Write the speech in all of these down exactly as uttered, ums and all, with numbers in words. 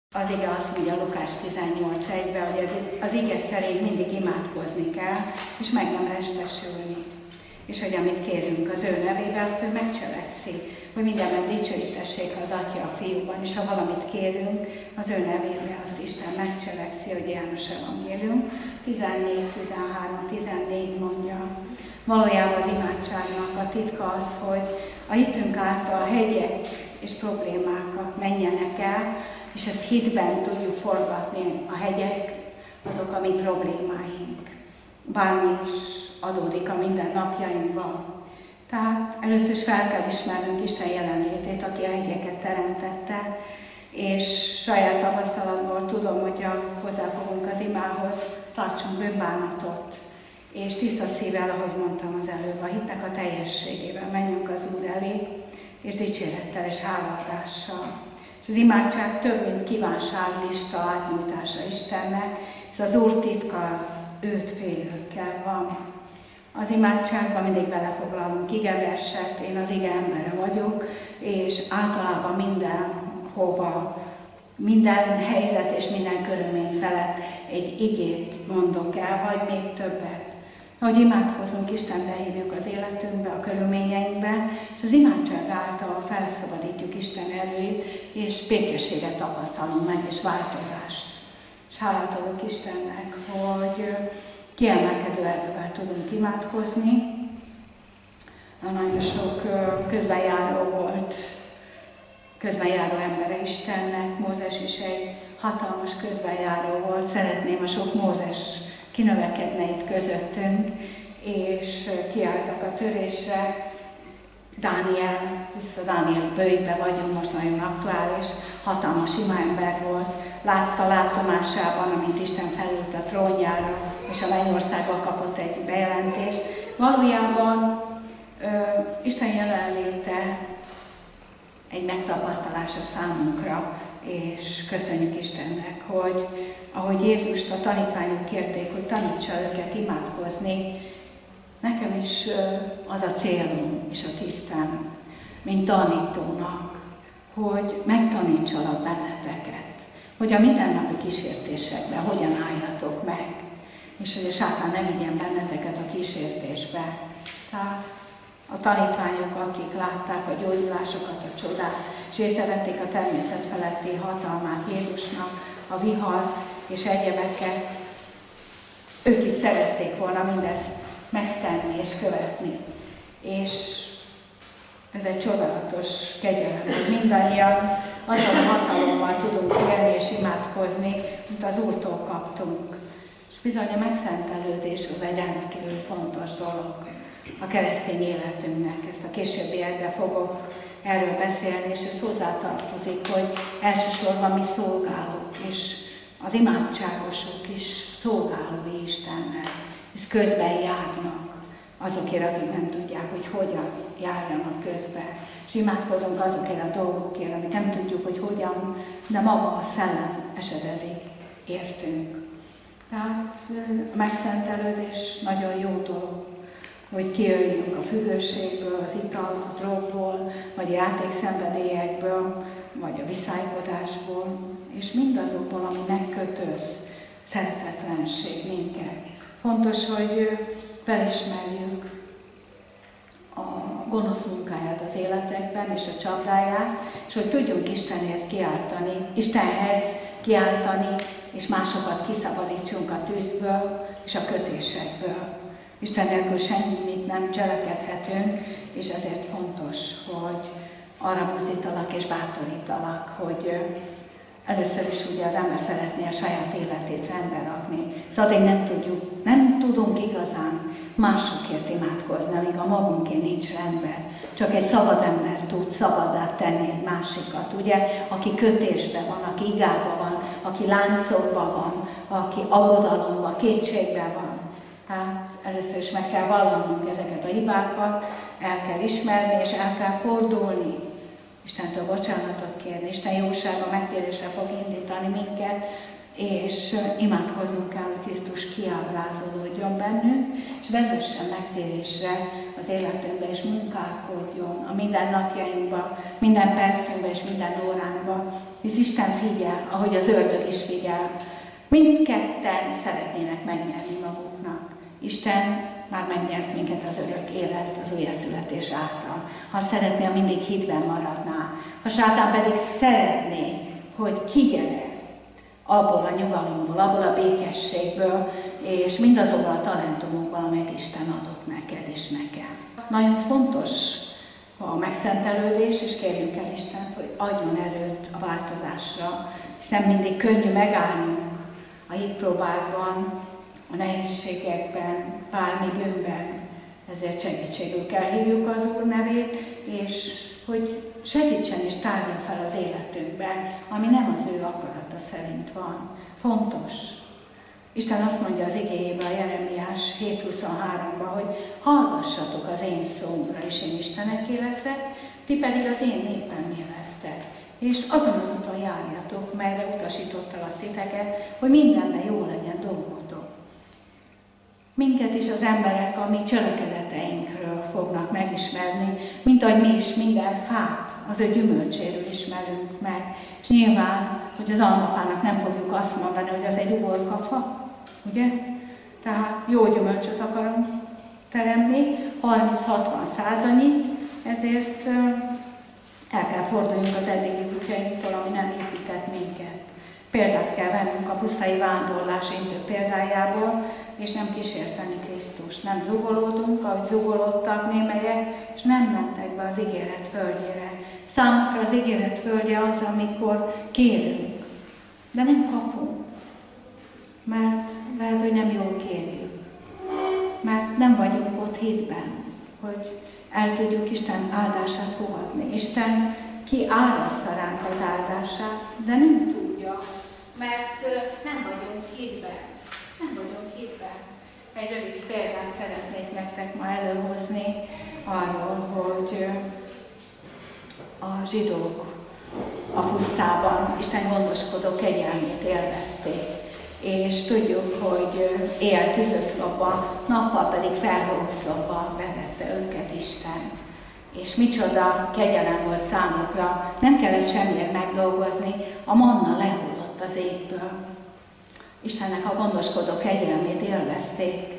Az ige azt mondja Lukás tizennyolc egyben, hogy az ige szerint mindig imádkozni kell, és meg nem restesülni. És hogy amit kérünk az ő nevébe, azt ő megcselekszi, hogy mindenben dicsőítessék az Atya a Fiúban, és ha valamit kérünk az ő nevébe, azt Isten megcselekszi, hogy János Evangélium tizennégy, tizenhárom, tizennégy mondja. Valójában az imádságnak a titka az, hogy a hitünk által hegyek és problémákat menjenek el, és ezt hitben tudjuk forgatni. A hegyek azok a mi problémáink. Bármi is adódik a mindennapjainkban. Tehát először is fel kell ismernünk Isten jelenlétét, aki a hegyeket teremtette, és saját tapasztalatból tudom, hogyha hozzáfogunk az imához, tartsunk bűnbánatot, és tiszta szívvel, ahogy mondtam az előbb, a hitnek a teljességében menjünk az Úr elé, és dicsérettel és hálaadással. És az imádság több, mint kívánságlista átnyújtása Istennek, és az Úr titka az őt félőkkel van. Az imádságban mindig belefoglalunk igeverset, én az ige embere vagyok, és általában mindenhova, minden helyzet és minden körülmény felett egy igét mondok el, vagy még többet. Ahogy imádkozunk, Isten behívjuk az életünkbe, a körülményeinkbe, és az imádság által felszabadítjuk Isten erőit, és békességet tapasztalunk meg, és változást. És hálát adok Istennek, hogy kiemelkedő erővel tudunk imádkozni. Nagyon sok közbenjáró volt, közbenjáró embere Istennek, Mózes is egy hatalmas közbenjáró volt. Szeretném a sok Mózes kinövekedne itt közöttünk, és kiálltak a törésre. Dániel, vissza Dániel bőjbe vagyunk, most nagyon aktuális, hatalmas imaember volt, látta látomásában, amint Isten felült a trónjára, és a mennyországban kapott egy bejelentést. Valójában ö, Isten jelenléte egy megtapasztalása számunkra, és köszönjük Istennek, hogy ahogy Jézust a tanítványok kérték, hogy tanítsa őket imádkozni, nekem is az a célom és a tisztem, mint tanítónak, hogy megtanítsalak benneteket, hogy a mindennapi kísértésekben hogyan álljatok meg, és hogy a sátán ne vigyen benneteket a kísértésbe. Tehát a tanítványok, akik látták a gyógyulásokat, a csodát, és észrevették a természet feletti hatalmát Jézusnak, a vihar és egyebeket, ők is szerették volna mindezt megtenni és követni. És ez egy csodálatos kegyelem, hogy mindannyian azzal a hatalommal tudunk élni és imádkozni, mint az Úrtól kaptunk. És bizony a megszentelődés az egy rendkívül fontos dolog a keresztény életünknek. Ezt a későbbiekben fogok erről beszélni, és ez hozzátartozik, hogy elsősorban mi szolgálók, és az imádságosok is szolgálói Istennek, és közben járnak azokért, akik nem tudják, hogy hogyan járjanak közben. És imádkozunk azokért a dolgokért, amit nem tudjuk, hogy hogyan, de maga a szellem esedezik értünk. Tehát a megszentelődés nagyon jó dolog, hogy kijöjjünk a függőségből, az ital, a drogból, vagy a játékszenvedélyekből, vagy a viszálykodásból, és mindazokból, ami megkötöz szeretetlenség minket. Fontos, hogy felismerjük a gonosz munkáját az életekben, és a csapdáját, és hogy tudjunk Istenért kiáltani, Istenhez kiáltani, és másokat kiszabadítsunk a tűzből és a kötésekből. Isten nélkül semmit nem cselekedhetünk, és ezért fontos, hogy arra buzdítalak és bátorítalak, hogy először is ugye az ember szeretné a saját életét rendbe rakni. Szóval én nem tudjuk, nem tudunk igazán másokért imádkozni, amíg a magunkért nincs rendben. Csak egy szabad ember tud szabaddá tenni egy másikat, ugye? Aki kötésben van, aki igában van, aki láncokban van, aki aggodalomban, kétségben van. Hát először is meg kell vallanunk ezeket a hibákat, el kell ismerni és el kell fordulni. Istentől bocsánatot kérni, Isten jósága megtérésre fog indítani minket, és imádkoznunk kell, hogy Krisztus kiábrázolódjon bennünk, és vezessen megtérésre az életünkben, és munkálkodjon a mindennapjainkban, minden percünkben és minden óránkban. Hisz Isten figyel, ahogy az ördög is figyel. Mindketten szeretnének megnyerni maguknak. Isten már megnyert minket az örök élet, az újjászületés által. Ha szeretné, ha mindig hitben maradná. Ha sátán pedig szeretné, hogy kigyere abból a nyugalomból, abból a békességből, és mindazokból a talentumokból, amelyet Isten adott neked és nekem. Nagyon fontos a megszentelődés, és kérjünk el Istent, hogy adjon erőt a változásra, hiszen mindig könnyű megállnunk a hitpróbákban, a nehézségekben, bármi bűnben, ezért segítségül kell hívjuk az Úr nevét, és hogy segítsen és tárja fel az életünkben, ami nem az ő akarata szerint van. Fontos. Isten azt mondja az igéjében, a Jeremiás hét huszonháromban, hogy hallgassatok az én szómra, és én Isteneké leszek, ti pedig az én népemmé lesztek. És azon az úton járjatok, melyre utasítottalak titeket, hogy mindenben jó legyen dolgotok. Minket is az emberek a mi cselekedeteinkről fognak megismerni, mint ahogy mi is minden fát az ő gyümölcséről ismerünk meg. És nyilván, hogy az almafának nem fogjuk azt mondani, hogy az egy uborkafa, ugye? Tehát jó gyümölcsöt akarunk teremni, harminc-hatvan százanyit, ezért el kell forduljunk az eddigi útjainktól, ami nem épített minket. Példát kell vennünk a pusztai vándorlás intő példájából, és nem kísérteni Krisztust. Nem zugolódunk, ahogy zugolódtak némelyek, és nem mentek be az ígéret földjére. Számukra az ígéret földje az, amikor kérünk, de nem kapunk. Mert lehet, hogy nem jól kérjük. Mert nem vagyunk ott hitben, hogy el tudjuk Isten áldását fogadni. Isten kiárassza ránk az áldását, de nem tudja, mert nem vagyunk hitben. Nem vagyunk hitben. Egy rövid példát szeretnék nektek ma előhozni arról, hogy a zsidók a pusztában Isten gondoskodó kegyelmét élvezték. És tudjuk, hogy éjjel tűzoszlopba, nappal pedig felhőoszlopba vezette őket Isten. És micsoda kegyelem volt számukra, nem kellett semmiért megdolgozni, a manna lehullott az égből. Istennek a gondoskodó kegyelmét élvezték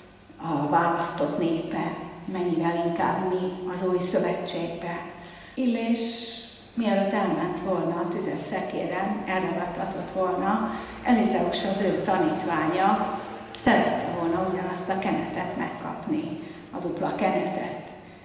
a választott népe, mennyivel inkább mi az új szövetségbe. Illés mielőtt elment volna a tüzes szekéren, elragadtatott volna, Elizeus, az ő tanítványa szerette volna ugyanazt a kenetet megkapni, a dupla kenetet.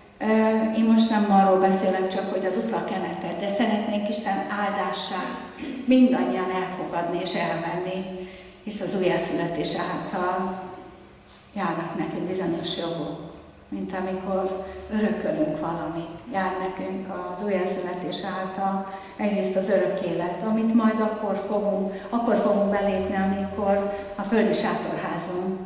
Én most nem arról beszélek csak, hogy a dupla kenetet, de szeretnénk Isten áldását mindannyian elfogadni és elvenni, hisz az újjászületés által járnak nekünk bizonyos jogok, mint amikor örökölünk valamit. Jár nekünk az újjászületés által egyrészt az örök élet, amit majd akkor fogunk, akkor fogunk belépni, amikor a földi sátorházunk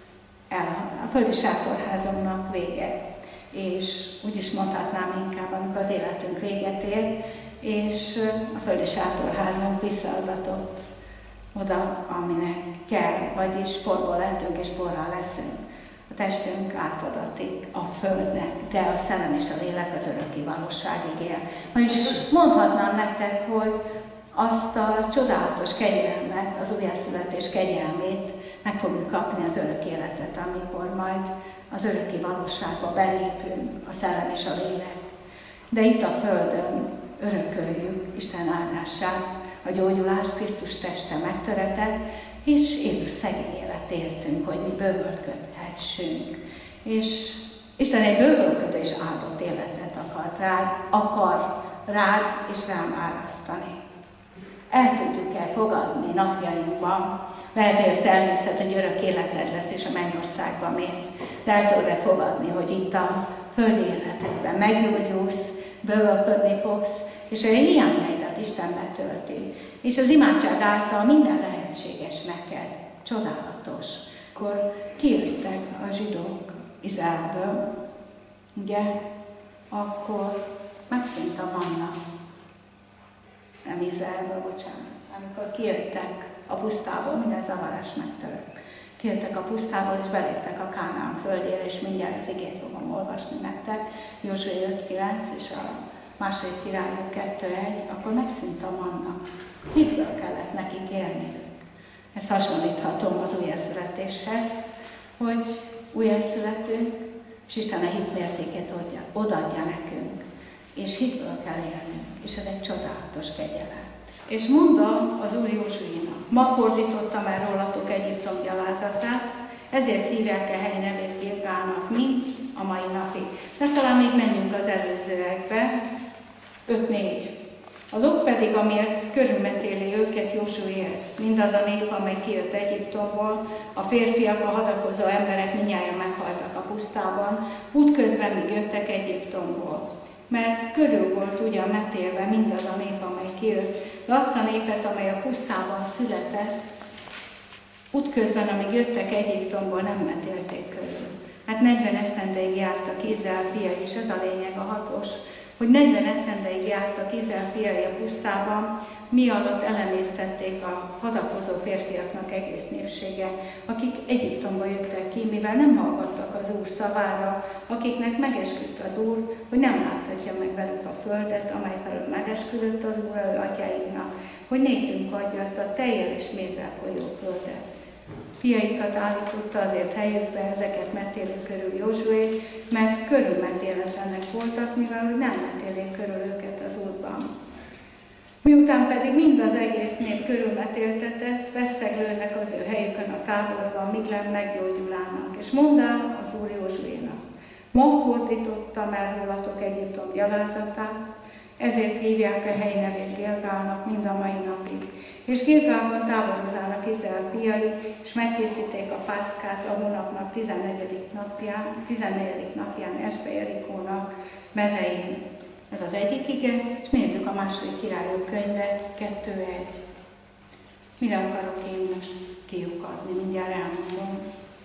el, a földi sátorházunknak vége. És úgy is mondhatnám inkább, amikor az életünk véget ér, és a földi sátorházunk visszaadatott oda, aminek kell, vagyis porból lettünk és porral leszünk. A testünk átadatik a földnek, de a szellem és a lélek az örökké valóságig él. És mondhatnám nektek, hogy azt a csodálatos kegyelmet, az újjászületés kegyelmét meg fogjuk kapni, az örök életet, amikor majd az örökké valóságba belépünk, a szellem és a lélek. De itt a földön örököljük Isten áldását, a gyógyulást, Krisztus teste megtöretett, és Jézus szegény élet értünk, hogy mi bővölködhessünk. És Isten egy bővölködő és áldott életet akar rád, akar rád és rám árasztani. El tudjuk-e fogadni napjainkban? Lehet, hogy ezt elhiszed, hogy örök életed lesz, és a mennyországba mész. De el tudod-e fogadni, hogy itt a földi életedben meggyógyulsz, bővölködni fogsz, és a hiányaidat Isten betölti. És az imádság által minden lehetséges neked. Csodálatos. Akkor kijöttek a zsidók Izraelből, ugye? Akkor megszűnt a manna. Nem Izraelből, bocsánat. Amikor kijöttek a pusztából, minden zavarás megtörött. Kijöttek a pusztából, és beléptek a Kánaán földjére, és mindjárt az igét fogom olvasni nektek. Józsué öt kilenc és a második Királyok kettő egy, akkor megszűnt a manna. Hitből kellett nekik élniük. Ezt hasonlíthatom az újjászületéshez, hogy újjászületünk, és Isten a hit mértékét odaadja nekünk, és hitből kell élnünk, és ez egy csodálatos kegyelem. És mondom az Úr Józsuénak, ma fordítottam el rólatok Egyiptom gyalázatát, ezért hívják a hely nevét Gilgálnak, mint a mai napig. De talán még menjünk az előzőekbe, öt négy. Az ok pedig, amiért körülmetéli őket Józsuéhez, mindaz a nép, amely kijött Egyiptomból, a férfiak, a hadakozó emberek mindnyájan meghaltak a pusztában, útközben még jöttek Egyiptomból. Mert körül volt ugyan metélve mindaz a nép, amely kijött, de azt a népet, amely a pusztában született, útközben, amíg jöttek Egyiptomból, nem metélték körül. Hát negyven esztendeig jártak Izrael fiai, és ez a lényeg, a hatos, hogy negyven esztendeig jártak Izrael fiai a pusztában, mi alatt elemésztették a hadakozó férfiaknak egész népsége, akik Egyiptomba jöttek ki, mivel nem hallgattak az Úr szavára, akiknek megesküdt az Úr, hogy nem láthatja meg velük a földet, amely felől megesküdött az Úr ő atyáinknak, hogy nékünk adja azt a tejjel és mézzel folyó földet. Fiaikat állította azért helyükbe, ezeket metélő körül Józsué, mert körülmetéletlenek voltak, mivel nem metélik körül őket az Úrban. Miután pedig mind az egész nép körülmetéltetett, veszteglődnek az ő helyükön a táborban, míg nem meggyógyulának. És mondd el az Úr Józsuénak, ma fordítottam el rólatok Egyiptom gyalázatát, ezért hívják a hely nevét Gilgálnak mind a mai napig. És Gilgálban táborozának Izrael fiai, és megkészíték a pászkát a hónapnak tizennegyedik napján, tizennegyedik napján este Jerikónak mezein. Ez az egyik ige, és nézzük a második Királyok könyve, kettő egy. Mire akarok én most kiukadni, mindjárt elmondom.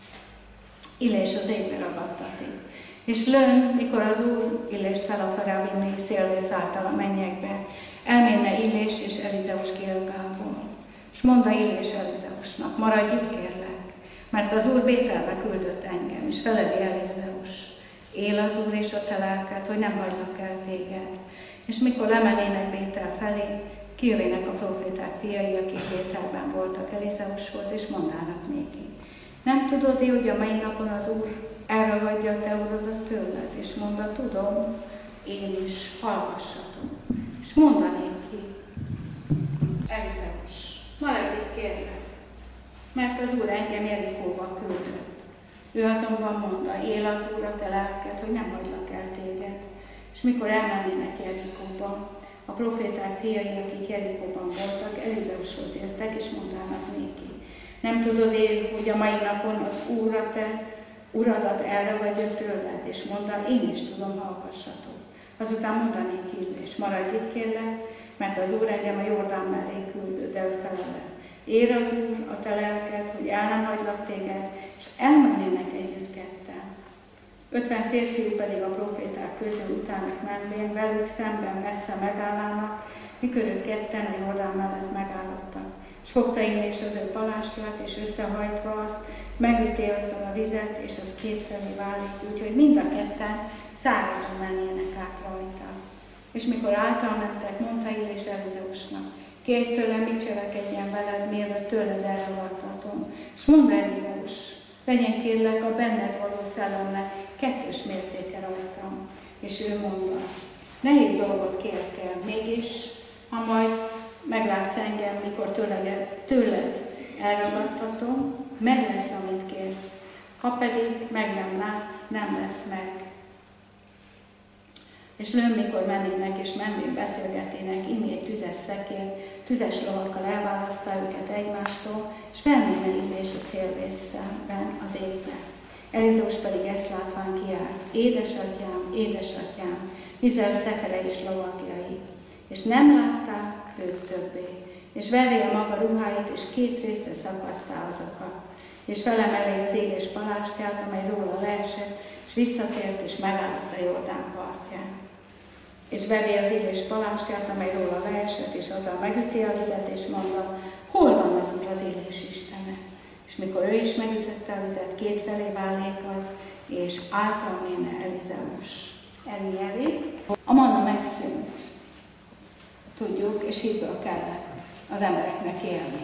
Illés az égbe ragadtatik. És lőn, mikor az Úr Illést fel akarja vinni szélvész által a mennyekbe, elménne Illés és Elizeus Gilgálból. És mondta Illés Elizeusnak, maradj itt kérlek, mert az Úr Bételbe küldött engem, és feleli Elizeus. Él az Úr és a te lelked, hogy nem hagylak el téged. És mikor lemennének Bétel felé, kijövének a proféták fiai, akik Bételben voltak Elizeushoz, és mondának néki. Nem tudod, hogy a mai napon az Úr elragadja a te uradat tőled, és mondta, tudom, én is hallgassatom. És mondanék ki, Elizeus, maradj itt kérlek, mert az Úr engem Jerikóba küldött. Ő azonban mondta, él az Úr a te lelked, hogy nem hagylak el téged. És mikor elmennének Jerikóba, a proféták fiai, akik Jerikóban voltak, Elizeushoz jöttek, és mondának néki. Nem tudod én, hogy a mai napon az Úr a te uradat elragadja tőled, és mondta, én is tudom, hallgassatok. Azután mondanék Illés, maradj itt kérlek, mert az Úr engem a Jordán mellé küldött, de ő felele. Ér az Úr a te lelked, hogy el nem hagylak téged, és elmennének együtt ketten. Ötven férfiú pedig a proféták közül utánuk menvén, velük szemben messze megállának, mikor ők ketten a Jordán mellett megállottak. És fogta Illés az ő palástját, és összehajtva azt, megüti azzal a vizet, és az kétfelé válik, úgyhogy mind a ketten szárazon mennének át rajta. És mikor által mentek, mondta Illés Elizeusnak, kérj tőlem, mit cselekedjen veled, mielőtt tőled elragadtatom. És mondta Elizeus, legyen kérlek a benned való szellemnek kettős mértéke rajtam. És ő mondta, nehéz dolgot kértél, mégis, ha majd meglátsz engem, mikor tőled, tőled elragadtatom, meg lesz, amit kérsz. Ha pedig meg nem látsz, nem lesz meg. És lőn, mikor mennének és menvén beszélgetének, imi egy tüzes szekér, tüzes lovakkal elválasztá őket egymástól, és felméne Illés a szélvészben az égbe. Elizeus pedig ezt látván kiált, édesatyám, édesatyám, Izrael szekere és lovagjai. És nem látták őt többé. És verje a maga ruháit, és két részre szakasztá azokat. És felemelé az égés palástját, amely róla leesett, és visszatért, és megállott a Jordán partján. És vevé az égés palástját, amely róla leesett, és azzal megüti a vizet, és mondta, hol van az Úr az élés Istene? És mikor ő is megütötte a vizet, kétfelé válék az, és által méne Elizeus Eli elé. A manna megszűnt. Tudjuk, és hídből kellett az embereknek élni.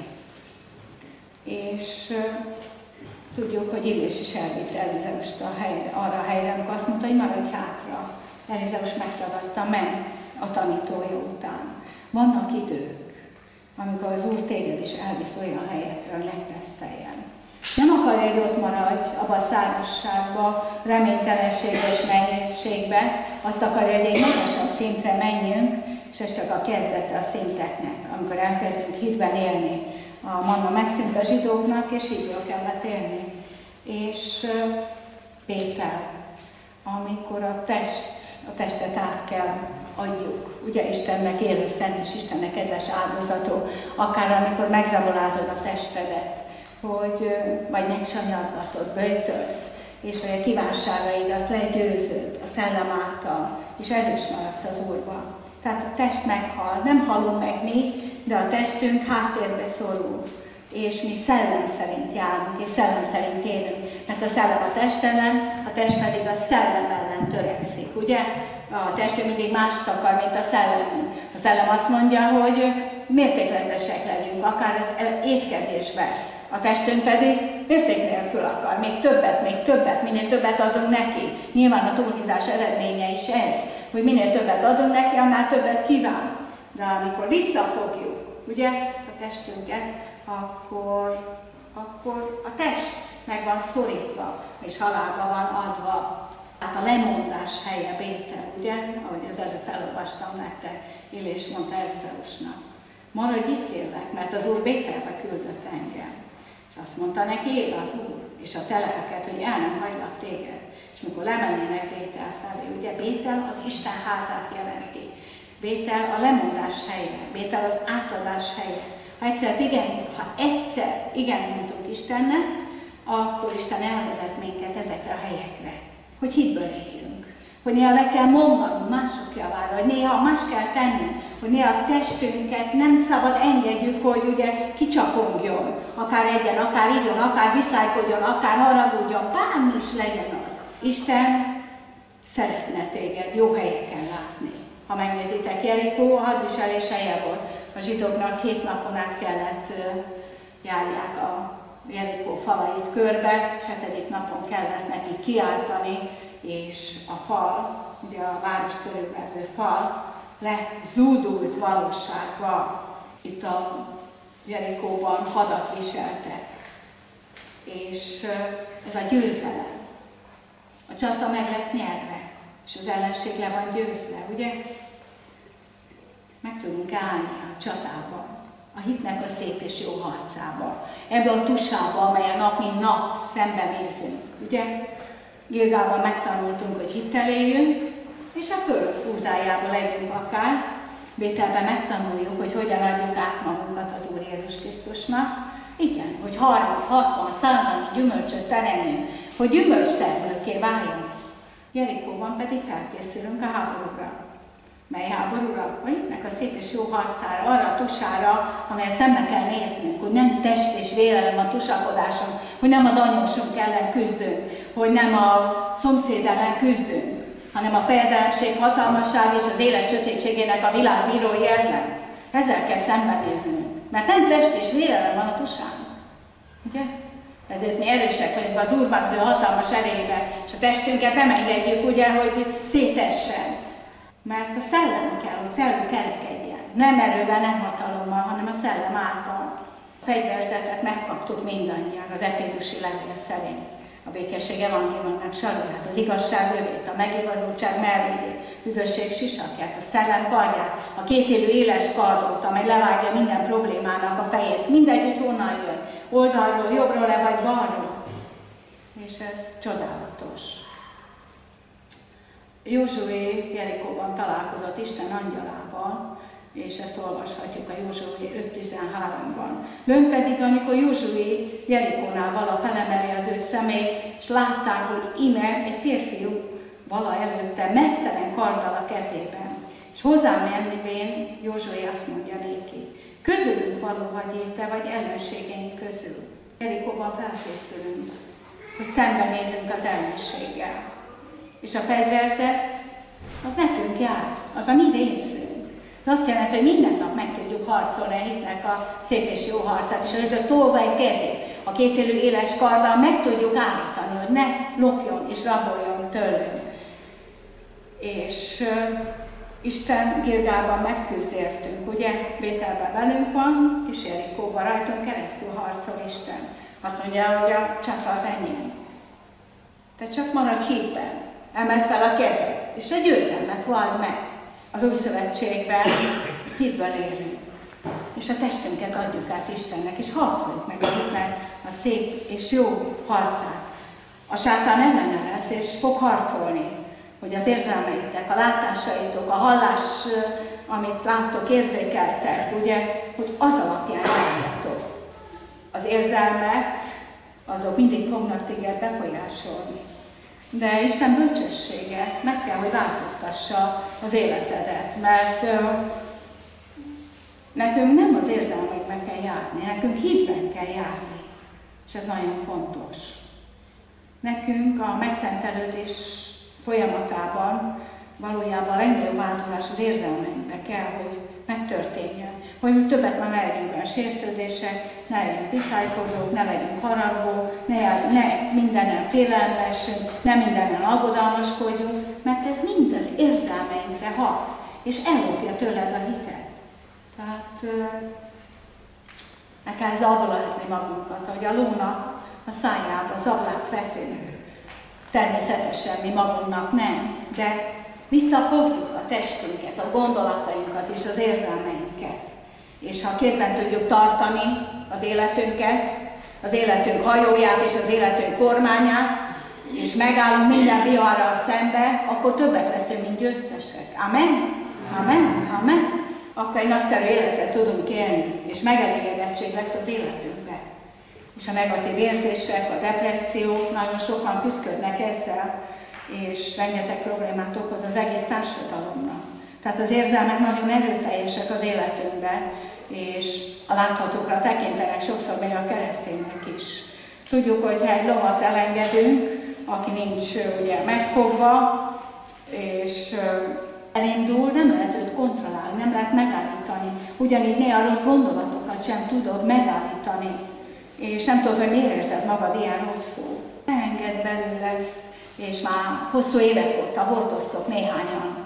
És uh, tudjuk, hogy Illés is elvitte Elizeust a helyre, arra a helyre, amikor azt mondta, hogy maradj hátra. Elizeus megtagadta, ment a tanítója után. Vannak idők, amikor az Úr téged is elvisz olyan helyekre, hogy megteszteljen. Nem akarja, hogy ott maradj abba a szárazságba, reménytelenségbe és nehézségbe, azt akarja, hogy egy magasabb szintre menjünk, és ez csak a kezdete a szinteknek, amikor elkezdünk hitben élni. A manna megszűnt a zsidóknak, és hívből kellett élni. És Péter, amikor a test, a testet át kell adjuk, ugye Istennek élő szent és Istennek kedves áldozatok, akár amikor megzabolázod a testedet, hogy vagy megsanyargatod, böjtölsz, és hogy a kívánságaidat legyőzöd a szellem által, és erős maradsz az Úrban. Tehát a test meghal, nem halunk meg mi, de a testünk háttérbe szorul, és mi szellem szerint járunk, és szellem szerint élünk. Mert a szellem a test ellen, a test pedig a szellem ellen törekszik, ugye? A test mindig mást akar, mint a szellem. A szellem azt mondja, hogy mértékletesek legyünk, akár az étkezésben. A testünk pedig mérték nélkül akar, még többet, még többet, minél többet adunk neki. Nyilván a túlhúzás eredménye is ez, hogy minél többet adunk neki, annál többet kíván. De amikor visszafogjuk, ugye, a testünket, akkor, akkor a test meg van szorítva, és halálba van adva. Hát a lemondás helye Bétel, ugye, ahogy az előbb felolvastam nektek, Illés mondta Elizeusnak. Maradj itt kérlek, mert az Úr Bételbe küldött engem. És azt mondta neki, él az Úr, és a te lelked, hogy el nem hagylak téged. És mikor lemennének Bétel felé, ugye Bétel az Isten házát jelenti. Bétel a lemondás helye, Bétel az átadás helye. Ha egyszer igen, ha egyszer igen mondtunk Istennek, akkor Isten elvezet minket ezekre a helyekre, hogy hitből éljünk. Hogy néha le kell mondanunk mások javára, hogy néha más kell tennünk, hogy néha a testünket nem szabad engedjük, hogy ugye kicsapongjon, akár egyen, akár igyon, akár viszálykodjon, akár haragudjon, bármi is legyen az. Isten szeretne téged jó helyeken látni. Ha megnézitek, Jerikó a hadviselés helye volt. A zsidóknak két napon át kellett járják a Jerikó falait körbe, és hetedik napon kellett neki kiáltani, és a fal, ugye a város körülvevő fal lezúdult valóságba. Itt a Jerikóban hadat viseltek. És ez a győzelem. A csata meg lesz nyerve, és az ellenség le van győzve, ugye? Meg tudunk állni a csatában, a hitnek a szép és jó harcába, ebbe a tusába, amelyen nap mint nap szembenézünk, ugye? Gilgálban megtanultunk, hogy hittel éljünk, és a föld húzájából legyünk akár. Bételben megtanuljuk, hogy hogyan adjuk át magunkat az Úr Jézus Krisztusnak. Igen, hogy harminc, hatvan, százan gyümölcsöt teremjünk, hogy gyümölcstermelőkké váljunk. Jerikóban pedig felkészülünk a háborúra. Mely háborúra? A hitnek a szép és jó harcára, arra a tusára, amelyet szembe kell néznünk, hogy nem test és vélelem a tusakodáson, hogy nem az anyósunk ellen küzdünk, hogy nem a szomszéd ellen küzdünk, hanem a fejedelemség, hatalmasság és az élet sötétségének a világ bírói ellen. Ezzel kell szembenéznünk, mert nem test és vélelem van a tusán. Ugye? Ezért mi erősek vagyunk az Úrban, az ő hatalmas erejében, és a testünket nem engedjük, ugye, hogy szétessen. Mert a szellem kell, hogy felülkerekedjen. Nem erővel, nem hatalommal, hanem a szellem által. A fegyverzetet megkaptuk mindannyian az Efézusi levél szerint. A békesség evangéliumának sarját, az igazság övét, a megigazultság mervédét, üdvösség sisakját, a szellem karját, a kétélű éles kardot, amely levágja minden problémának a fejét. Mindegyik onnan jön, oldalról, jobbról-e vagy balról. És ez csodálatos. Józsué Jerikóban találkozott Isten angyalával, és ezt olvashatjuk a Józsué öt tizenháromban. Lőn pedig, amikor Józsué Jerikónál vala felemeli az ő szemét, és látták, hogy ime egy férfiú vala előtte mesztelen karddal a kezében. És hozzám menvén Józsué azt mondja néki, közülünk való vagy te, vagy ellenségeink közül. Jerikóban felkészülünk, hogy szembenézünk az ellenséggel. És a fegyverzet, az nekünk jár, az a mi részünk. Ez azt jelenti, hogy minden nap meg tudjuk harcolni a hitnek a szép és jó harcát, és ez a tolvaj kezét, a kétélő éles karddal meg tudjuk állítani, hogy ne lopjon és raboljon tőlünk. És uh, Isten Gilgálban megküzd értünk, ugye? Bételben velünk van, és Jerikóban rajtunk keresztül harcol Isten. Azt mondja, hogy a csata az enyém. Te csak maradj hitben, emeld fel a kezed, és egy győzelmet vald meg. Az új szövetségben hitben élünk. És a testünket adjuk át Istennek, és harcoljuk meg a hitnek a szép és jó harcát. A sátán ellene lesz, és fog harcolni, hogy az érzelmeitek, a látásaitok, a hallás, amit láttok, érzékeltek, ugye, hogy az alapján járjatok. Az érzelmek, azok mindig fognak téged befolyásolni. De Isten bölcsessége meg kell, hogy változtassa az életedet, mert uh, nekünk nem az érzelmekben kell járni, nekünk hitben kell járni, és ez nagyon fontos. Nekünk a megszentelődés folyamatában valójában a legnagyobb változás az érzelmeinkbe kell, hogy megtörténjen. Hogy többet már ne legyünk olyan sértődések, ne legyünk viszálykodók, ne legyünk haragvók, ne, ne mindenen félelmesünk, ne mindenen aggodalmaskodjunk, mert ez mind az érzelmeinkre hat, és ellopja tőled a hitet. Tehát meg kell zablázni magunkat, ahogy a lónak a szájába zablát vetünk. Természetesen mi magunknak nem, de visszafogjuk a testünket, a gondolatainkat és az érzelmeinket. És ha kézben tudjuk tartani az életünket, az életünk hajóját és az életünk kormányát, és megállunk minden viharral szembe, akkor többet leszünk, mint győztesek. Amen? Amen? Amen? Akkor egy nagyszerű életet tudunk élni, és megelégedettség lesz az életünkben. És a negatív érzések, a depresszió, nagyon sokan küzdködnek ezzel, és rengeteg problémát okoz az egész társadalomnak. Tehát az érzelmek nagyon erőteljesek az életünkben, és a láthatókra tekintenek sokszor még a keresztények is. Tudjuk, hogy ha egy lovat elengedünk, aki nincs ugye megfogva, és elindul, nem lehet őt kontrollálni, nem lehet megállítani. Ugyanígy néha rossz gondolatokat sem tudod megállítani, és nem tudod, hogy miért érzed magad ilyen rosszul. Ne engedd belőle ezt, és már hosszú évek óta hordoztok néhányan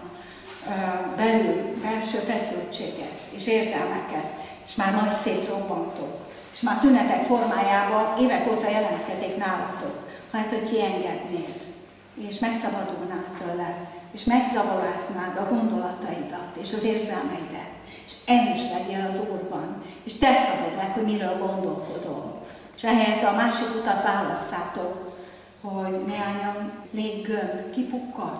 belül belső feszültséget és érzelmeket, és már majd szétrobbantok, és már tünetek formájában évek óta jelentkezik nálatok, hát, hogy kiengednéd, és megszabadulnál tőle, és megzavaráznád a gondolataidat és az érzelmeidet, és erős legyél az Úrban, és te szabad meg, hogy miről gondolkodom. És ehelyett a másik utat válasszátok, hogy néhányan léggömb kipukkad,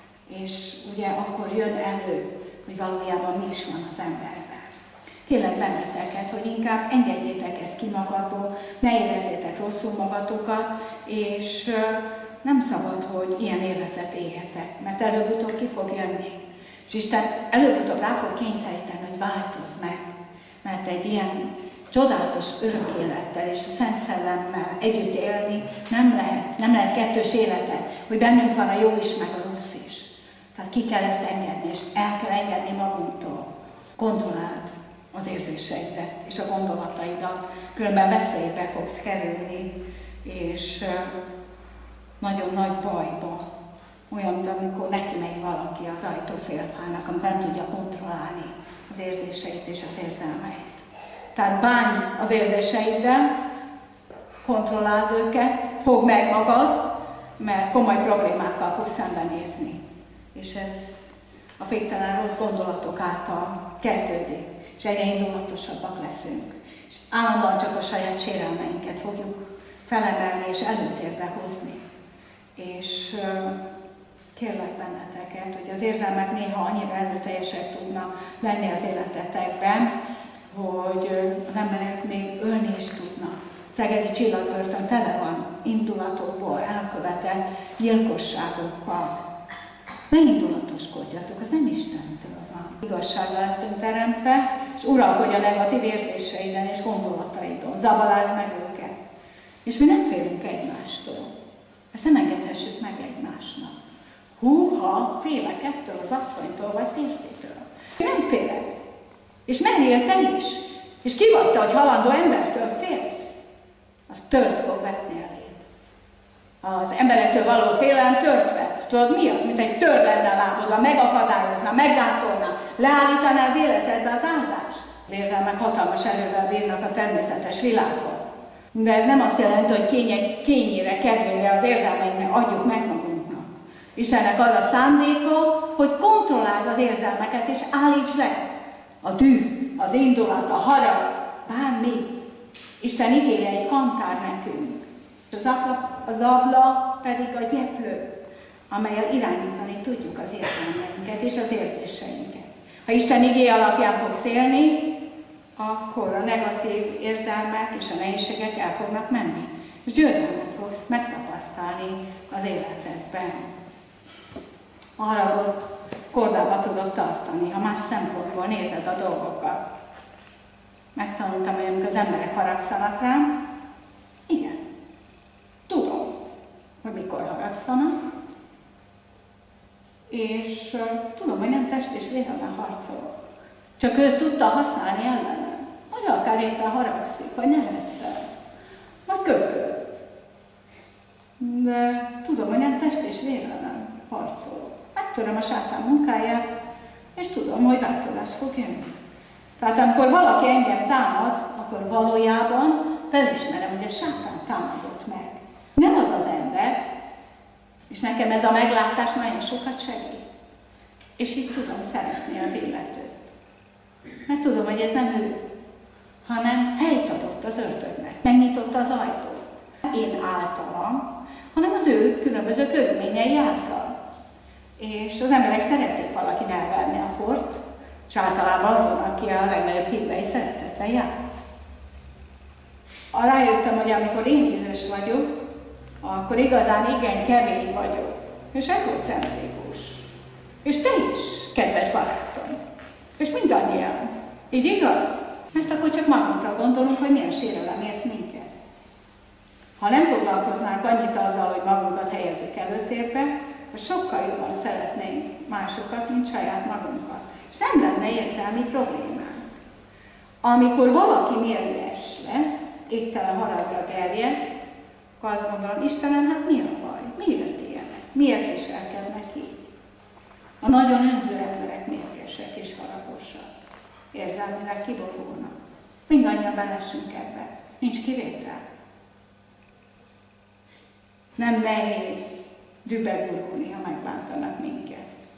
és ugye akkor jön elő, hogy valójában mi is van az emberben. Kérlek benneteket, hogy inkább engedjétek ezt ki magatból, ne érezzétek rosszul magatokat, és nem szabad, hogy ilyen életet éljetek, mert előbb-utóbb ki fog jönni. És Isten előbb-utóbb rá fog kényszeríteni, hogy változz meg, mert egy ilyen csodálatos örök élettel és a Szent Szellemmel együtt élni nem lehet, nem lehet kettős életet, hogy bennünk van a jó is, meg a rossz is. Tehát ki kell ezt engedni, és el kell engedni magunktól. Kontrolláld az érzéseidet és a gondolataidat, különben veszélybe fogsz kerülni, és nagyon nagy bajba. Olyan, mint amikor neki megy valaki az ajtófélfának, amikor nem tudja kontrollálni az érzéseit és az érzelmeit. Tehát bánj az érzéseiddel, kontrolláld őket, fogd meg magad, mert komoly problémákkal fogsz szembenézni. És ez a féktelen rossz gondolatok által kezdődik, és egyre indulatosabbak leszünk. És állandóan csak a saját sérelmeinket fogjuk felemelni és előtérbe hozni. És kérlek benneteket, hogy az érzelmek néha annyira erőteljesek tudnak lenni az életetekben, hogy az emberek még ölni is tudnak. Szegedi Csillagbörtön tele van indulatokból elkövetett gyilkosságokkal. Ne indulatoskodjatok, az nem Istentől van. Igazsággal lettünk teremtve, és uralkodj a negatív érzéseiden és gondolataidon. Zabalázd meg őket. És mi nem félünk egymástól. Ezt nem engedhessük meg egymásnak. Húha, félek ettől az asszonytól vagy férfitől. Nem félek. És merjél te is. És ki vagy te, hogy halandó embertől félsz? Az tört fog vetni eléd. Az emberektől való félelem tört vet. Tudod mi az? Mint egy tör lenne a lábodban, megakadályozna, meggátolna, leállítaná az életedbe az áldást. Az érzelmek hatalmas erővel bírnak a természetes világon. De ez nem azt jelenti, hogy kénye, kényére, kedvére az érzelmeinknek adjuk meg magunknak. Istennek az a szándéka, hogy kontrolláld az érzelmeket és állíts le. A dű, az indulat, a harag, bármi. Isten ígéri egy kantár nekünk. És az abla, az abla pedig a gyeplő, amellyel irányítani tudjuk az érzelmeinket és az érzéseinket. Ha Isten igéje alapján fogsz élni, akkor a negatív érzelmek és a nehézségek el fognak menni. És győzelmet fogsz megtapasztalni az életedben. A haragot kordába tudod tartani, ha más szempontból nézed a dolgokat. Megtanultam, hogy amikor az emberek haragszanak rám, igen, tudom, hogy mikor haragszanak, és uh, tudom, hogy nem test és vérrel harcolok. Csak ő tudta használni ellenem, hogy akár éppen haragszik, vagy nevezte, vagy kököd. De tudom, hogy nem test és vérrel harcolok. Megtöröm a sátán munkáját, és tudom, hogy változás fog jönni. Tehát amikor valaki engem támad, akkor valójában felismerem, hogy a sátán támadott meg. Nem az az ember, és nekem ez a meglátás nagyon sokat segít. És így tudom szeretni az illetőt. Mert tudom, hogy ez nem ő, hanem helyt adott az ördögnek, megnyitotta az ajtót. Nem én általam, hanem az ő különböző körülményei által. És az emberek szerették valakin elverni a port, és általában azon, aki a legnagyobb hitben és szeretetben jár. Rájöttem, hogy amikor én dühös vagyok, akkor igazán igen kemény vagyok, és egocentrikus. És te is, kedves barátom. És mindannyian. Így igaz? Mert akkor csak magunkra gondolunk, hogy milyen sérelem ért minket. Ha nem foglalkoznánk annyit azzal, hogy magunkat helyezzük előtérbe, akkor sokkal jobban szeretnénk másokat, mint saját magunkat. És nem lenne érzelmi problémánk. Amikor valaki mérges lesz, égtelen haragra gerjed, akkor azt gondolom, Istenem, hát mi a baj? Miért ilyenek? Miért viselkednek így? A nagyon önző emberek mérgesek és haragosak. Érzelmileg kiborulnak. Mindannyian belessünk ebbe. Nincs kivétel. Nem nehéz dühbe gurulni, ha megbántanak minket.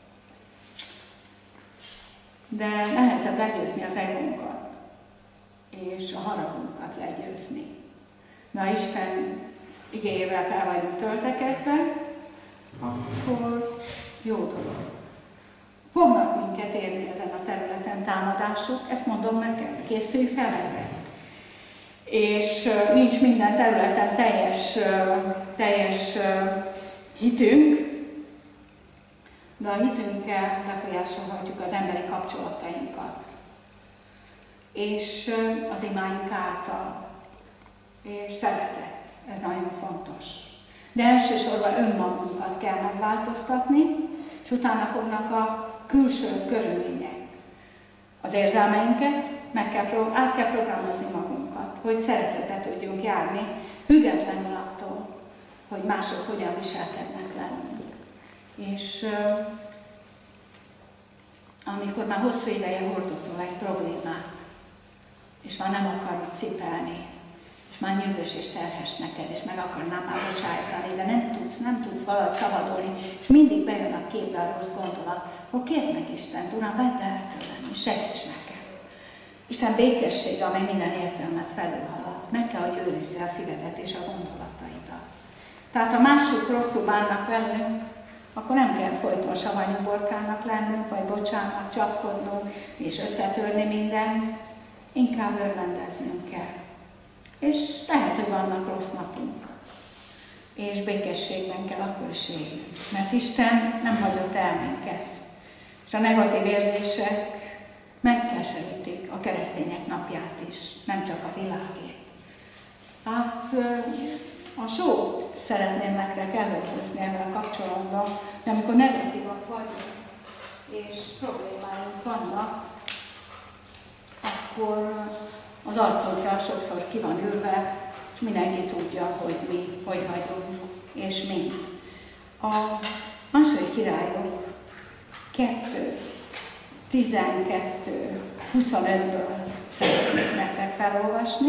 De nehezebb legyőzni az egónkat, és a haragunkat legyőzni. Na, Isten igéjével fel vagyunk töltekezve, akkor jó dolog. Fognak minket érni ezen a területen támadások, ezt mondom neked, készülj fel erre. És nincs minden területen teljes, teljes hitünk, de a hitünkkel befolyásolhatjuk az emberi kapcsolatainkat. És az imáink által. És szeretet. Ez nagyon fontos. De elsősorban önmagunkat kell megváltoztatni, és utána fognak a külső körülmények. Az érzelmeinket meg kell, át kell programozni magunkat, hogy szeretettel tudjunk járni, függetlenül attól, hogy mások hogyan viselkednek velünk. És uh, amikor már hosszú ideje hordozol egy problémát, és már nem akarod cipelni, és már nyűgös és terhes neked, és meg akarnám már bocsájtani, de nem tudsz, nem tudsz valahogy szabadulni, és mindig bejön a képbe a rossz gondolat, akkor kérd meg Istent, Uram, vedd el tőlem, és segíts nekem. Isten békessége, amely minden értelmet felülhalad, meg kell, hogy őrizze a szívedet és a gondolataidat. Tehát ha mások rosszul bánnak velünk, akkor nem kell folyton savanyú borkának lennünk, vagy bocsánat, csapkodnunk, és összetörni mindent, inkább örvendeznünk kell. És lehet, hogy vannak rossz napunk. És békességben kell akkor is élni. Mert Isten nem hagyott el minket. És a negatív érzések megkeserítik a keresztények napját is, nem csak a világét. Hát a só szeretném nektek előhozni ezzel kapcsolatban, de amikor negatívak vagyunk és problémáink vannak, akkor az arcunkra sokszor ki van ülve, és mindenki tudja, hogy mi hogy vagyunk, és mi. A második királyok kettő, tizenkettő, huszonötből szeretnék nektek felolvasni.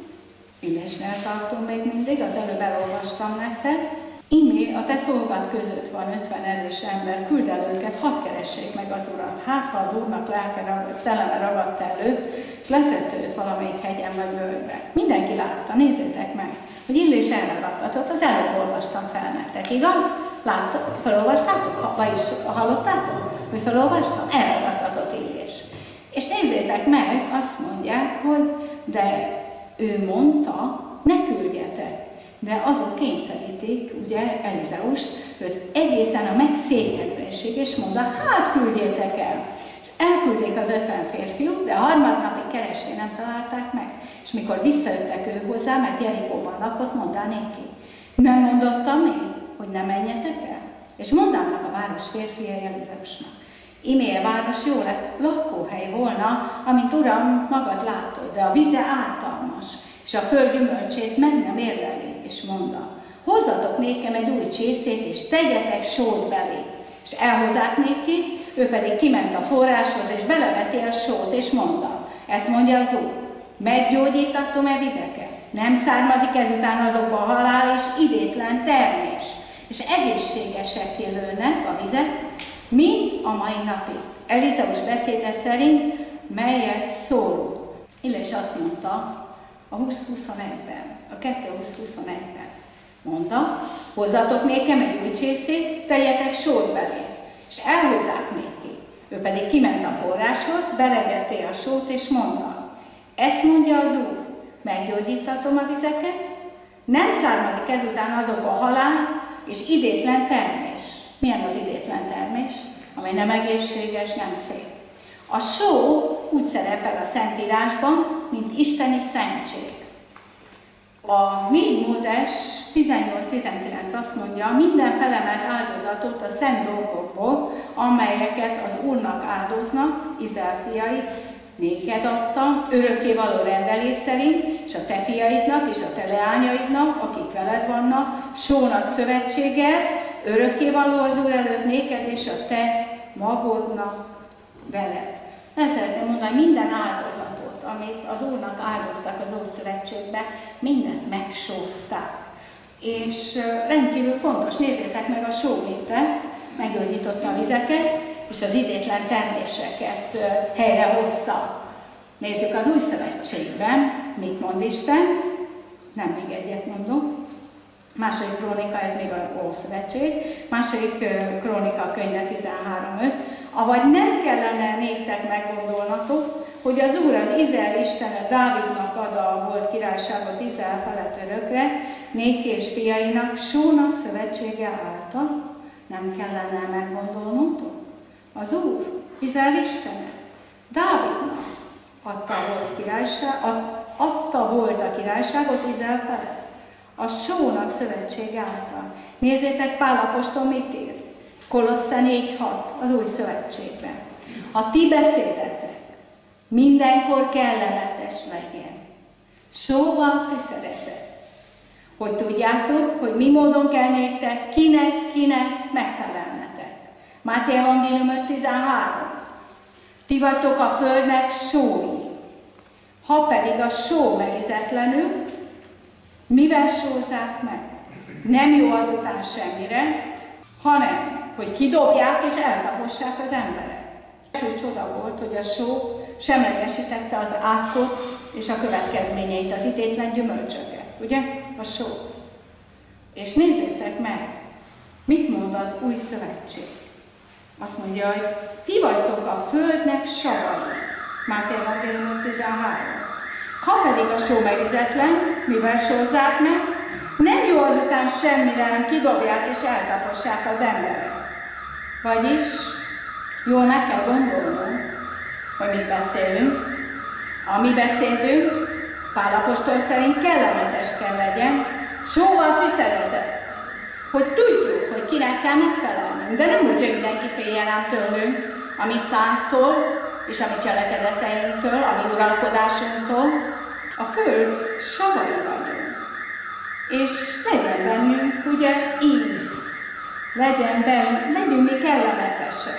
Illésnél tartom még mindig, az előbb elolvastam nektek. Imé a te szolgád között van ötven erős ember, küld el őket, hadd keressék meg az Urat. Hát, ha az Úrnak lelke, szelleme ragadt előtt, és letette őt valamelyik hegyen vagy völgybe. Mindenki látta, nézzétek meg, hogy Illés elragadtatott, az előbb olvastam fel nektek, igaz? Látta, felolvastátok? Vagyis hallottátok, hogy felolvastam? Elragadtatott Illés. És nézzétek meg, azt mondják, hogy de ő mondta, ne küldjetek. De azok kényszerítik, ugye, Elizeust, őt egészen a megszégyenülésig, és mondta, hát küldjétek el. És elküldték az ötven férfiút, de a harmadnapig keresni nem találták meg. És mikor visszajöttek ő hozzá, mert Jerikóban lakott, mondta néki, nem mondottam én, hogy ne menjetek el? És mondának a város férfiai Elizeusnak. Imé a város jó lakóhely volna, amit Uram magad látod, de a vize ártalmas, és a föld gyümölcsét meg nem érleli, és mondta, hozzatok nékem egy új csészét, és tegyetek sót belé. És elhozzák néki, ő pedig kiment a forráshoz, és beleveti a sót, és mondta, ezt mondja az Úr, meggyógyítatom-e vizeket? Nem származik ezután azokba a halál és idétlen termés, és egészségesek kilőnek a vizek, mi a mai napig. Elizeus beszéde szerint, melyet szól. Illés azt mondta, a húsz huszonegyben, a kettő húsz huszonegyben mondta, hozzatok nékem egy új csészét, tegyetek sót belé, és elhozzák néki. Ő pedig kiment a forráshoz, belevette a sót, és mondta, ezt mondja az Úr, meggyógyítatom a vizeket, nem származik ezután azokba a halál és idétlen termés. Milyen az idétlen termés? Amely nem egészséges, nem szép. A só úgy szerepel a Szentírásban, mint isteni szentség. A négy Mózes tizennyolc tizenkilenc azt mondja, minden felemelt áldozatot a szent dolgokból, amelyeket az Úrnak áldoznak, Izrael fiai, néked adtam, örökkévaló rendelés szerint, és a te fiaidnak, és a te leányaidnak, akik veled vannak, sónak szövetségez, örökkévaló az Úr előtt néked, és a te magodnak veled. El szeretném mondani, minden áldozatot, amit az Úrnak áldoztak az Ószövetségben, mindent megsózták. És rendkívül fontos, nézzétek meg a sóvételt, meggyógyította a vizeket, és az idétlen terméseket helyrehozta. Nézzük az Új Szövetségben, mit mond Isten, nem még egyet mondok. Második krónika, ez még a Ószövetség, második krónika könyve tizenhárom öt. Avagy nem kellene néktek meggondolnatok, hogy az Úr, az Izrael Istene Dávidnak adta a volt királyságot Izrael felett örökre, néki és fiainak sónak szövetsége által, nem kellene meggondolnotok? Az Úr, Izrael Istene, Dávidnak adta volt, királyság, adta volt a királyságot Izrael felett. A sónak szövetsége által. Nézzétek, Pál apostol mit ír? Kolosse négy hat az Új Szövetségben. A ti beszédetek mindenkor kellemetes legyen. Sóval fűszerezett. Hogy tudjátok, hogy mi módon kell néktek, kinek, kinek megfelelnetek. Máté Evangélium öt tizenhárom. Ti vagytok a földnek sói. Ha pedig a só megizetlenül, mivel sózzák meg? Nem jó azután semmire, hanem, hogy kidobják és eltapossák az emberek. Első csoda volt, hogy a só semlegesítette az átkot és a következményeit, az idétlen gyümölcsöket. Ugye? A só. És nézzétek meg, mit mond az Új Szövetség. Azt mondja, hogy ti vagytok a földnek savai. Máté Evangélium tizenhárom. Ha pedig a só megizetlen, mivel sózzák meg, nem jó azután semmire, hanem kidobják és eltapossák az emberek. Vagyis jól meg kell gondolnunk, hogy mit beszélünk. A mi beszédünk Pál apostol szerint kellemetes fűszeres kell legyen, sóval fűszerezett, hogy tudjuk, hogy kinek kell megfelelnünk, de nem úgy, hogy mindenki féljen ám tőlünk, a mi szánktól, és a mi cselekedeteinktől, a mi uralkodásunktól. A föld savai vagyunk, és legyen bennünk ugye íz, legyen bennünk, legyünk mi kellemetesek.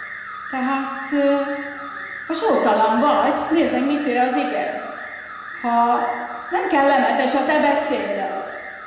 Tehát, ha sótalan vagy, nézd meg, mit ír az ige. Ha nem kellemetes a te beszéded,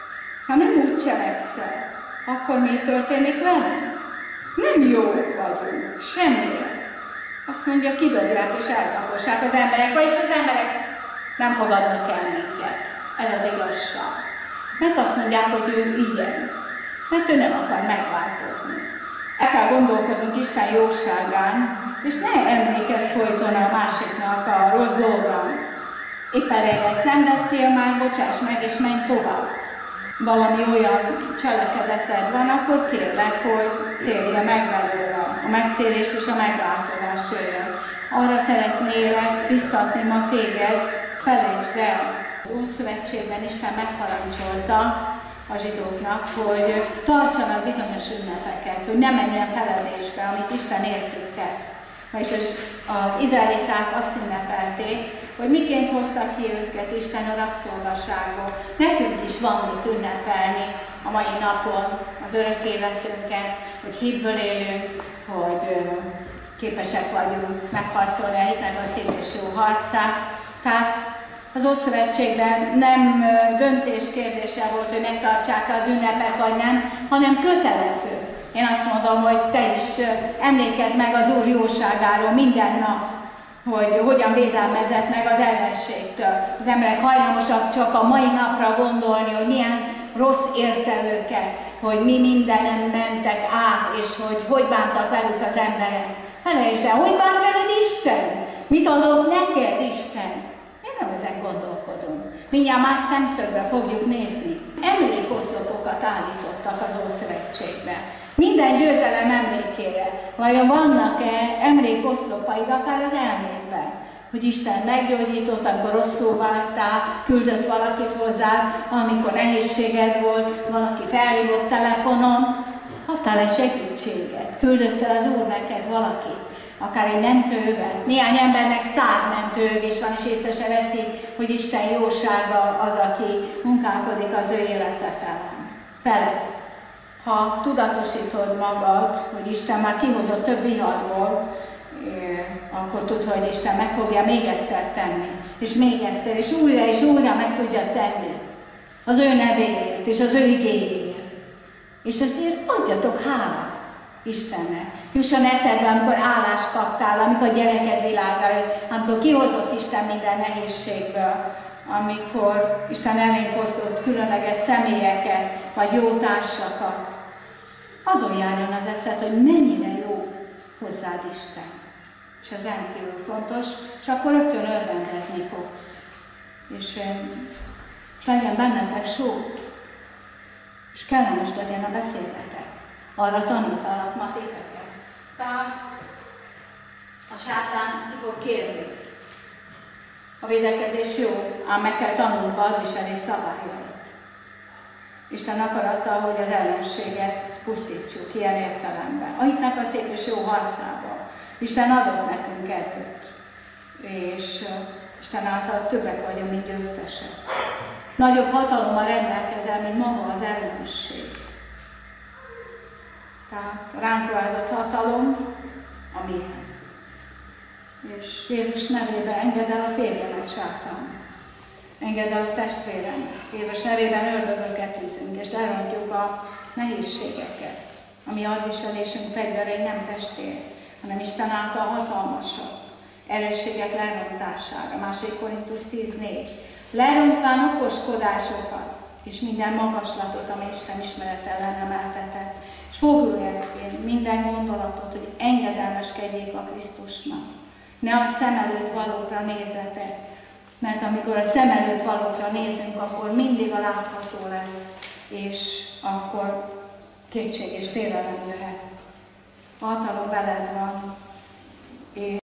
ha nem úgy cselekszel, akkor mi történik velünk? Nem jók vagyunk, semmire. Azt mondja, kidobják és elkapossák az emberek, vagyis az emberek nem fogadnak el minket. Ez az igazság. Mert azt mondják, hogy ő ilyen. Mert ő nem akar megváltozni. El kell gondolkodnunk Isten jóságán, és ne emlékezz folyton a másiknak a rossz dolgra. Épp eleget szenvedtél már, bocsáss meg, és menj tovább. Valami olyan cselekedeted van, akkor kérlek, hogy térje meg belőle a megtérés és a megváltozás jöjjön. Arra szeretnélek biztatni ma téged, felejtsd el. Az Ószövetségben Isten megparancsolta a zsidóknak, hogy tartsanak bizonyos ünnepeket, hogy ne menjen feledésbe, amit Isten értette. Vagyis az izraeliták azt ünnepelték, hogy miként hoztak ki őket Isten a rabszolgaságból. Nekünk is van mit ünnepelni a mai napon, az örök életünket, hogy hitből élünk, hogy képesek vagyunk megharcolni a hitnek a szép és jó harcát. Tehát az Ószövetségben nem döntés kérdése volt, hogy megtartsák az ünnepet vagy nem, hanem kötelező. Én azt mondom, hogy te is emlékezz meg az Úr jóságáról minden nap, hogy hogyan védelmezett meg az ellenségtől. Az emberek hajlamosak csak a mai napra gondolni, hogy milyen rossz érte őket, hogy mi mindenen mentek át, és hogy hogy bántak velük az emberek. Felejtsd el, hogy bánt veled Isten? Mit adott neked Isten? Én nem ezen gondolkodom. Mindjárt más szemszögbe fogjuk nézni. Emlékoszlopokat állítottak az Ószövetségben. Minden győzelem emlékére. Vajon vannak-e emlékoszlopaid akár az elmédben? Hogy Isten meggyógyított, amikor rosszul váltál, küldött valakit hozzád, amikor nehézséged volt, valaki felhívott telefonon, adtál egy segítséget, küldött el az Úr neked valakit, akár egy mentővel. Néhány embernek száz mentő is van, és észre se veszi, hogy Isten jósága az, aki munkálkodik az ő élete felett. Ha tudatosítod magad, hogy Isten már kihozott több viharból, akkor tudd, hogy Isten meg fogja még egyszer tenni, és még egyszer, és újra és újra meg tudja tenni az ő nevéért és az ő igéért. És ezért adjatok hálát Istennek. Jusson eszedbe, amikor állást kaptál, amikor gyereked világra jött, amikor kihozott Isten minden nehézségből, amikor Isten elénk hozott különleges személyeket, vagy jó társakat. Azon járjon az eszed, hogy mennyire jó hozzád Isten. És ez rendkívül fontos, és akkor rögtön örvendezni fogsz. És, és legyen bennetek só, és kellemes legyen a beszédetek. Arra tanítalak ma titeket. Tehát a sátán ki fog kérni. A védekezés jó, ám meg kell tanulnunk a hadviselés szabályait. Isten akarata, hogy az ellenséget pusztítsuk ilyen értelemben. A hitnek a szép és jó harcában. Isten adott nekünk erőt, és Isten által többek vagyunk, mint győztesek. Nagyobb hatalommal rendelkezel, mint maga az ellenség. Tehát ránk ruházott hatalom, a milyen. És Jézus nevében engedd el a férjemet, sátán. Engedd el a testvéremet. Jézus nevében ördögöket tűzünk, és lerontjuk a nehézségeket. A mi hadviselésünk fegyverei nem testér, hanem Isten által hatalmasak. Erősségek lerontására. második Korintus tíz négy. Lerontván okoskodásokat, és minden magaslatot, ami Isten ismeret ellen emeltetett. És fogulják minden gondolatot, hogy engedelmeskedjék a Krisztusnak. Ne a szem előtt valókra nézzetek, mert amikor a szem előtt valókra nézünk, akkor mindig a látható lesz, és akkor kétség és félelem jöhet. A hatalom veled van, és